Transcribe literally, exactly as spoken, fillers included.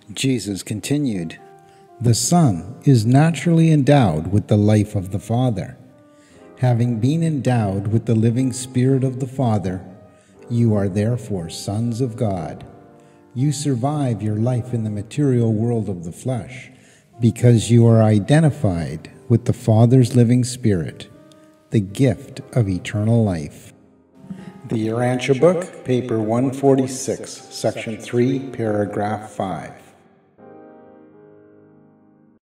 Jesus continued, "The Son is naturally endowed with the life of the Father. Having been endowed with the living Spirit of the Father, you are therefore sons of God. You survive your life in the material world of the flesh because you are identified with the Father's living Spirit, the gift of eternal life." The URANTIA book, paper one forty-six, section three, paragraph five.